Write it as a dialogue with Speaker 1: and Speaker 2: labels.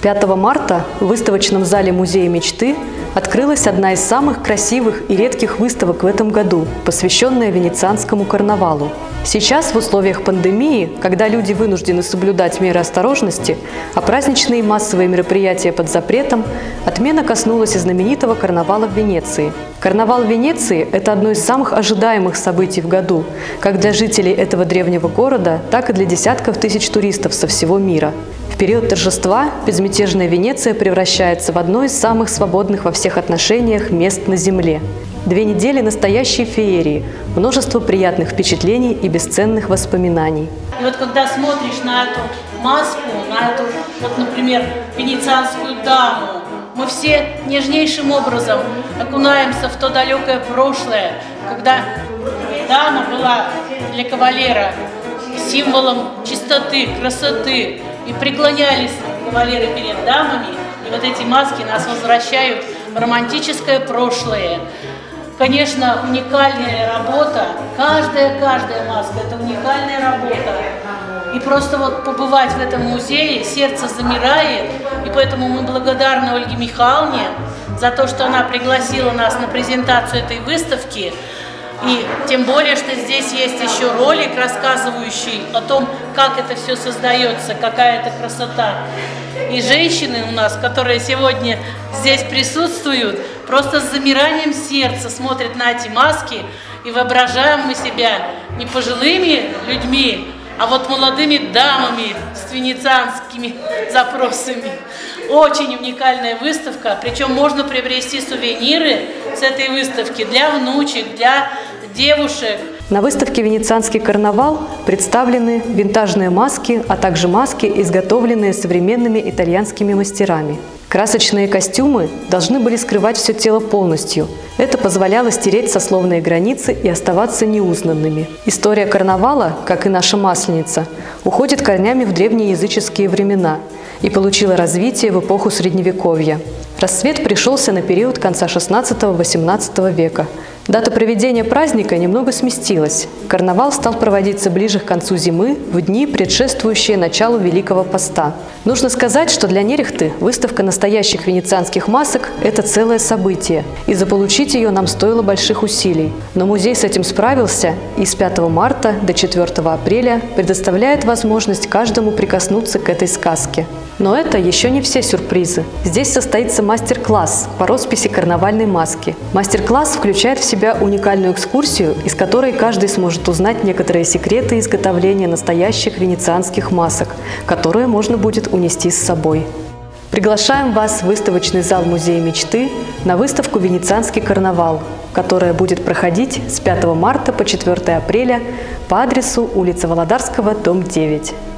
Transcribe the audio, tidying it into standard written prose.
Speaker 1: 5 марта в выставочном зале Музея мечты открылась одна из самых красивых и редких выставок в этом году, посвященная Венецианскому карнавалу. Сейчас, в условиях пандемии, когда люди вынуждены соблюдать меры осторожности, а праздничные массовые мероприятия под запретом, отмена коснулась и знаменитого карнавала в Венеции. Карнавал в Венеции – это одно из самых ожидаемых событий в году, как для жителей этого древнего города, так и для десятков тысяч туристов со всего мира. В период торжества безмятежная Венеция превращается в одно из самых свободных во всех отношениях мест на Земле. 2 недели настоящей феерии, множество приятных впечатлений и бесценных воспоминаний.
Speaker 2: И вот когда смотришь на эту маску, на эту, вот, например, венецианскую даму, мы все нежнейшим образом окунаемся в то далекое прошлое, когда дама была для кавалера символом чистоты, красоты, и преклонялись кавалеры перед дамами, и вот эти маски нас возвращают в романтическое прошлое. Конечно, уникальная работа, каждая маска – это уникальная работа. И просто вот побывать в этом музее, сердце замирает, и поэтому мы благодарны Ольге Михайловне за то, что она пригласила нас на презентацию этой выставки. И тем более, что здесь есть еще ролик, рассказывающий о том, как это все создается, какая это красота. И женщины у нас, которые сегодня здесь присутствуют, просто с замиранием сердца смотрят на эти маски, и воображаем мы себя не пожилыми людьми, а вот молодыми дамами с венецианскими запросами. Очень уникальная выставка, причем можно приобрести сувениры с этой выставки для внучек, для девушек.
Speaker 1: На выставке «Венецианский карнавал» представлены винтажные маски, а также маски, изготовленные современными итальянскими мастерами. Красочные костюмы должны были скрывать все тело полностью. Это позволяло стереть сословные границы и оставаться неузнанными. История карнавала, как и наша Масленица, уходит корнями в древнеязыческие времена и получила развитие в эпоху Средневековья. Расцвет пришелся на период конца XVI-XVIII века. Дата проведения праздника немного сместилась. Карнавал стал проводиться ближе к концу зимы, в дни, предшествующие началу Великого Поста. Нужно сказать, что для Нерехты выставка настоящих венецианских масок – это целое событие, и заполучить ее нам стоило больших усилий. Но музей с этим справился и с 5 марта до 4 апреля предоставляет возможность каждому прикоснуться к этой сказке. Но это еще не все сюрпризы. Здесь состоится мастер-класс по росписи карнавальной маски. Мастер-класс включает в себя уникальную экскурсию, из которой каждый сможет узнать некоторые секреты изготовления настоящих венецианских масок, которые можно будет унести с собой. Приглашаем вас в выставочный зал Музея мечты на выставку «Венецианский карнавал», которая будет проходить с 5 марта по 4 апреля по адресу улица Володарского, дом 9.